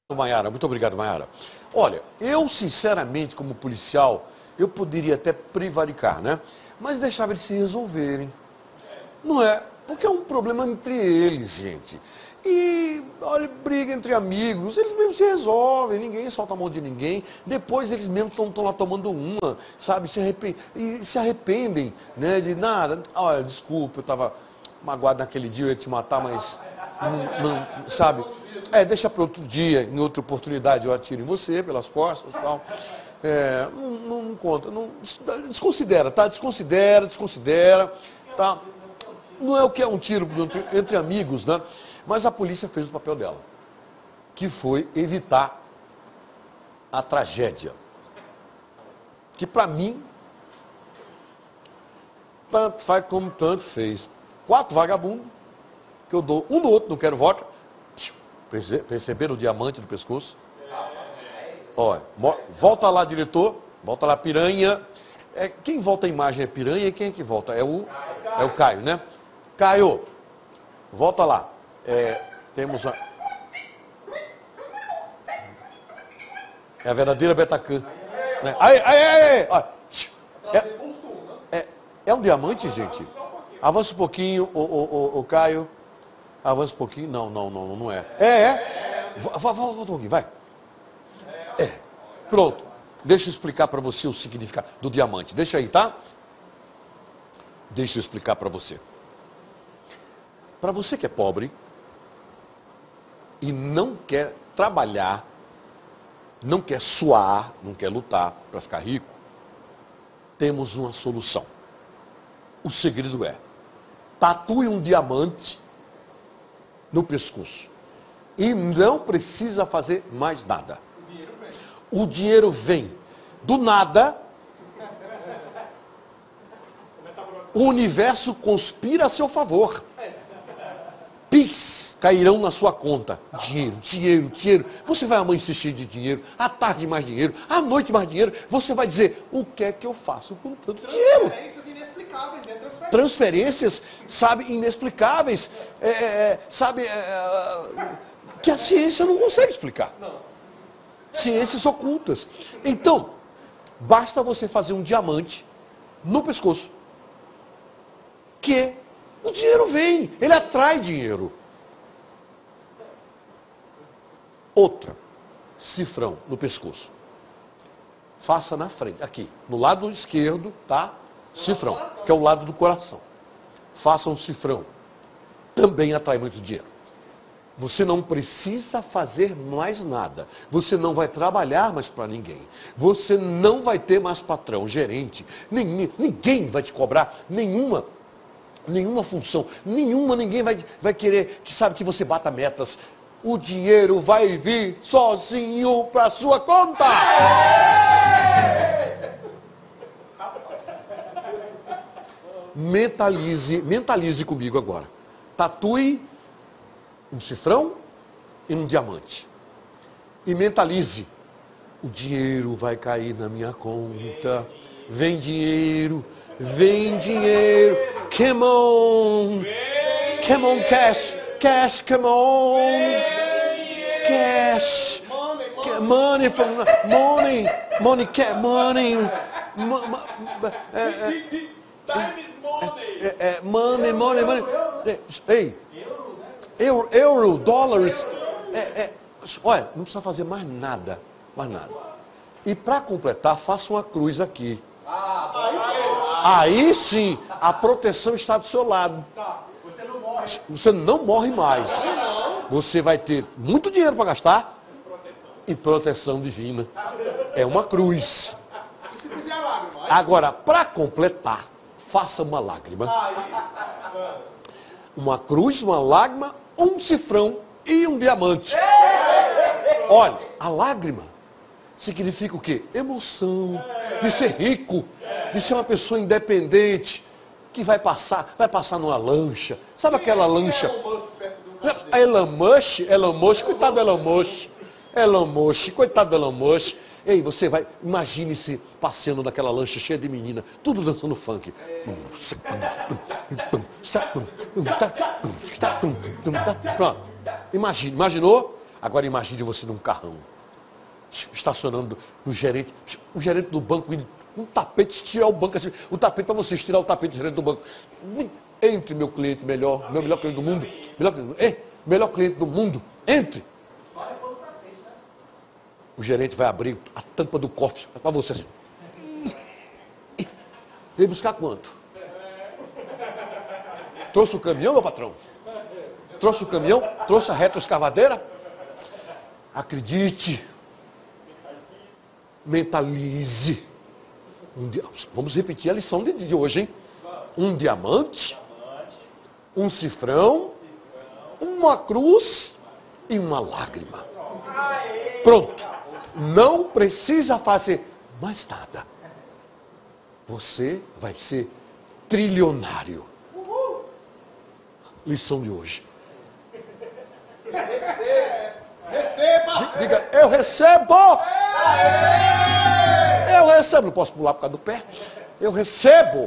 Maiara, muito obrigado, Maiara. Olha, eu sinceramente, como policial, eu poderia até prevaricar, né? Mas deixava eles se resolverem. Não é? Porque é um problema entre eles, gente. E, olha, briga entre amigos, eles mesmos se resolvem, ninguém solta a mão de ninguém. Depois eles mesmos estão lá tomando uma, sabe? Se arrependem, né? De nada. Olha, desculpa, eu estava magoado naquele dia, eu ia te matar, mas não, sabe? Deixa para outro dia, em outra oportunidade eu atiro em você, pelas costas e tal. Não conta, desconsidera, tá? Desconsidera, tá? Não é o que é um tiro entre amigos, né? Mas a polícia fez o papel dela, que foi evitar a tragédia. Que para mim, tanto faz como tanto fez. 4 vagabundos, que eu dou um no outro, não quero voto. Perceberam o diamante do pescoço? Olha, volta lá, diretor, volta lá, piranha. Quem volta a imagem é piranha e quem é que volta? É o Caio, né? Caio, volta lá. Temos a... É a verdadeira Betacam. Né? É um diamante, gente? Avança um pouquinho, o Caio. Avança um pouquinho. Não é. Volta um pouquinho, vai. Pronto. Deixa eu explicar para você o significado do diamante. Deixa aí, tá? Deixa eu explicar para você. Para você que é pobre e não quer trabalhar, não quer suar, não quer lutar para ficar rico, temos uma solução. O segredo é: tatue um diamante no pescoço e não precisa fazer mais nada. O dinheiro vem do nada. O universo conspira a seu favor. Pix cairão na sua conta. Dinheiro. Você vai amanhecer cheio de dinheiro, à tarde mais dinheiro, à noite mais dinheiro. Você vai dizer: o que é que eu faço com tanto dinheiro? Transferências inexplicáveis, né? Transferências, sabe, inexplicáveis. Que a ciência não consegue explicar. Ciências ocultas. Então, basta você fazer um diamante no pescoço, que o dinheiro vem, ele atrai dinheiro. Outra, cifrão no pescoço. Faça na frente, aqui, no lado esquerdo, tá? Cifrão, que é o lado do coração. Faça um cifrão. Também atrai muito dinheiro. Você não precisa fazer mais nada. Você não vai trabalhar mais para ninguém. Você não vai ter mais patrão, gerente. Ninguém vai te cobrar nenhuma função. Ninguém vai querer que você bata metas. O dinheiro vai vir sozinho para sua conta. Mentalize comigo agora. Tatue um cifrão e um diamante. E mentalize: o dinheiro vai cair na minha conta. Vem dinheiro. Come on, cash, come on. Cash. Money. Money. Ei. Euro, dólares. Olha, não precisa fazer mais nada. E para completar, faça uma cruz aqui. Aí sim, a proteção está do seu lado. Você não morre mais. Você vai ter muito dinheiro para gastar e proteção divina. É uma cruz. E se fizer a lágrima? Agora, para completar, faça uma lágrima. Uma cruz, uma lágrima, um cifrão e um diamante. Olha, a lágrima significa o quê? Emoção, de ser rico, de ser uma pessoa independente, que vai passar numa lancha. Sabe aquela lancha? Elon Musk, coitado do Elon Musk, coitado do Elon Musk. Ei, você vai, imagine-se passeando naquela lancha cheia de menina, tudo dançando funk. Pronto. Imaginou? Agora imagine você num carrão, estacionando o gerente do banco, um tapete, tirar o banco, assim, o tapete para você tirar o tapete do gerente do banco. Entre, meu cliente melhor, meu melhor cliente do mundo, melhor cliente do mundo, entre. O gerente vai abrir a tampa do cofre para você assim. Veio buscar quanto? Trouxe o caminhão, meu patrão? Trouxe o caminhão? Trouxe a retroescavadeira? Acredite. Mentalize. Vamos repetir a lição de hoje, hein? Um diamante, um cifrão, uma cruz e uma lágrima. Pronto. Não precisa fazer mais nada. Você vai ser trilionário. Lição de hoje. Receba! Diga, eu recebo! Eu recebo. Não posso pular por causa do pé. Eu recebo.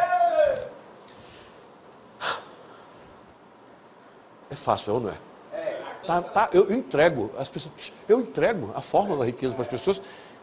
É fácil, não é? Eu entrego as pessoas. Eu entrego a fórmula da riqueza para as pessoas.